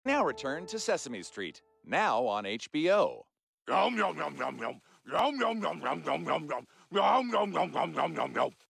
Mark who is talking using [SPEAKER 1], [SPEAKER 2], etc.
[SPEAKER 1] Now return to Sesame Street, now on HBO.
[SPEAKER 2] Yum, yum, yum, yum, yum. Yum, yum, yum, yum, yum, yum, yum. Yum, yum, yum, yum, yum, yum, yum.